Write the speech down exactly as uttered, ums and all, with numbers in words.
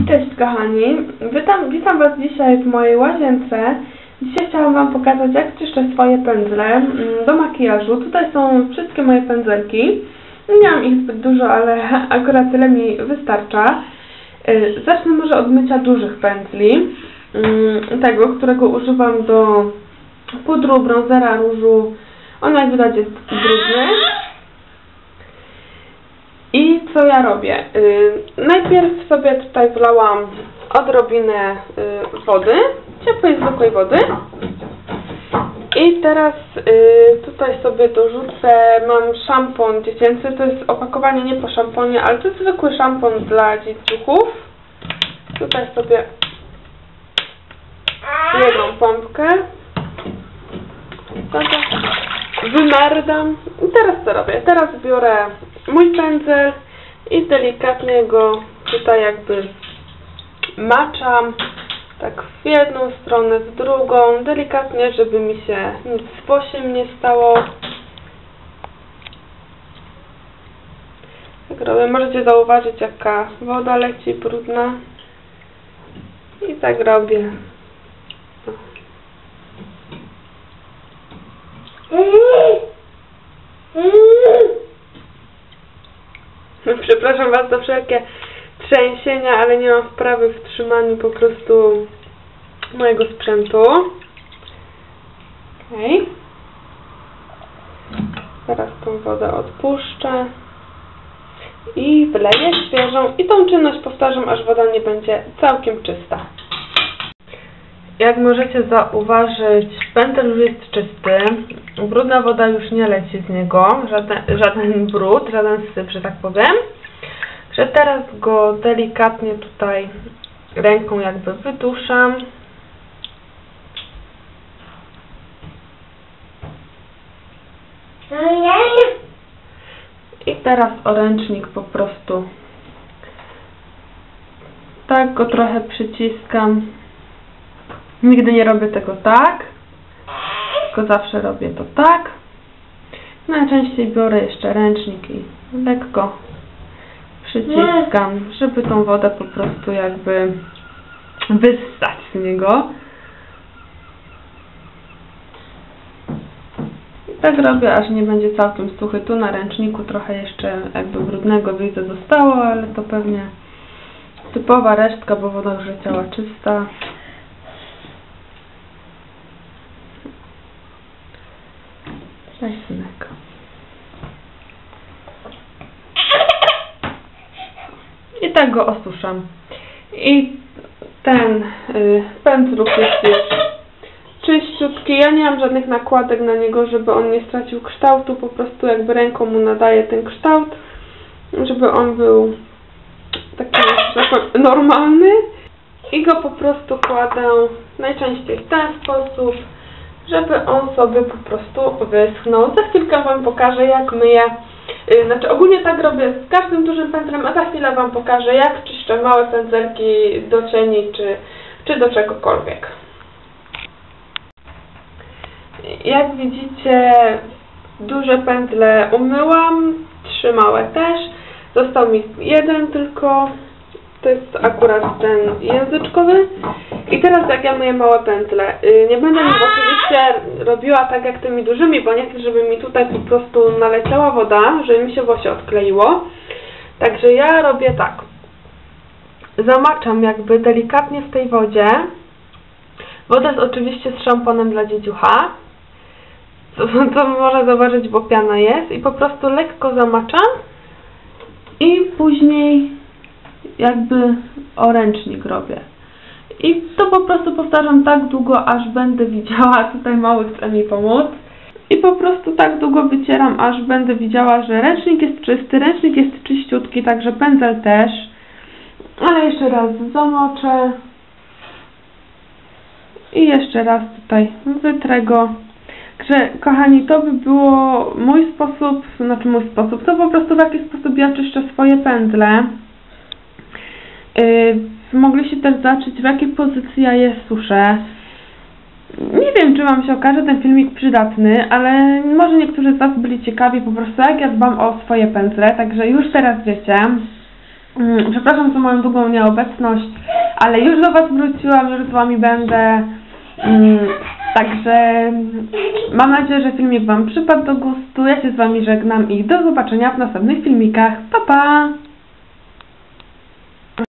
Cześć kochani, witam, witam Was dzisiaj w mojej łazience. Dzisiaj chciałam Wam pokazać, jak czyszczę swoje pędzle do makijażu. Tutaj są wszystkie moje pędzelki. Nie mam ich zbyt dużo, ale akurat tyle mi wystarcza. Zacznę może od mycia dużych pędzli. Tego, którego używam do pudru, bronzera, różu. On, jak widać, jest brudny. I co ja robię? Yy, najpierw sobie tutaj wlałam odrobinę yy, wody, ciepłej, zwykłej wody. I teraz yy, tutaj sobie dorzucę, mam szampon dziecięcy, to jest opakowanie nie po szamponie, ale to jest zwykły szampon dla dzieciuchów. Tutaj sobie jedną pompkę wymerdam. I teraz co robię? Teraz biorę mój pędzel i delikatnie go tutaj jakby maczam, tak w jedną stronę, w drugą, delikatnie, żeby mi się nic z włosiem nie stało. Tak robię. Możecie zauważyć, jaka woda leci brudna. I tak robię. Przepraszam Was za wszelkie trzęsienia, ale nie mam wprawy w trzymaniu po prostu mojego sprzętu. Okay. Teraz tą wodę odpuszczę i wleję świeżą i tą czynność powtarzam, aż woda nie będzie całkiem czysta. Jak możecie zauważyć, pędzel już jest czysty, brudna woda już nie leci z niego, żaden, żaden brud, żaden syp, że tak powiem. Że teraz go delikatnie tutaj ręką jakby wyduszam. I teraz o ręcznik po prostu tak go trochę przyciskam. Nigdy nie robię tego tak, tylko zawsze robię to tak. Najczęściej biorę jeszcze ręcznik i lekko przyciskam, żeby tą wodę po prostu jakby wyssać z niego. I tak robię, aż nie będzie całkiem suchy. Tu na ręczniku trochę jeszcze jakby brudnego widzę zostało, ale to pewnie typowa resztka, bo woda już leciała czysta. Daj, synek. I tak go osuszam. I ten y, pędzluk jest już czyściutki. Ja nie mam żadnych nakładek na niego, żeby on nie stracił kształtu. Po prostu jakby ręką mu nadaję ten kształt, żeby on był taki normalny. I go po prostu kładę najczęściej w ten sposób, żeby on sobie po prostu wyschnął. Za chwilkę Wam pokażę, jak myję. Yy, znaczy ogólnie tak robię z każdym dużym pędzlem, a za chwilę Wam pokażę, jak czyszczę małe pędzelki do cieni czy, czy do czegokolwiek. Jak widzicie, duże pędzle umyłam, trzy małe też. Został mi jeden tylko. To jest akurat ten języczkowy. I teraz jak ja myję małe pędzle, yy, nie będę mi oczywiście robiła tak jak tymi dużymi, bo nie chcę, żeby mi tutaj po prostu naleciała woda, żeby mi się włosie odkleiło. Także ja robię tak. Zamaczam jakby delikatnie w tej wodzie. Woda jest oczywiście z szamponem dla dzieciucha. Co, co można zauważyć, bo piana jest. I po prostu lekko zamaczam. I później jakby o ręcznik robię. I to po prostu powtarzam tak długo, aż będę widziała, tutaj mały chce mi pomóc. I po prostu tak długo wycieram, aż będę widziała, że ręcznik jest czysty, ręcznik jest czyściutki, także pędzel też. Ale jeszcze raz zamoczę. I jeszcze raz tutaj wytrę go. Także kochani, to by było mój sposób, znaczy mój sposób, to po prostu w jaki sposób ja czyszczę swoje pędzle. Yy, mogliście też zobaczyć, w jakiej pozycji ja je suszę. Nie wiem, czy Wam się okaże ten filmik przydatny, ale może niektórzy z Was byli ciekawi po prostu, jak ja dbam o swoje pędzle, także już teraz wiecie. Mm, Przepraszam za moją długą nieobecność, ale już do Was wróciłam, już z Wami będę. Mm, Także mam nadzieję, że filmik Wam przypadł do gustu. Ja się z Wami żegnam i do zobaczenia w następnych filmikach. Pa, pa!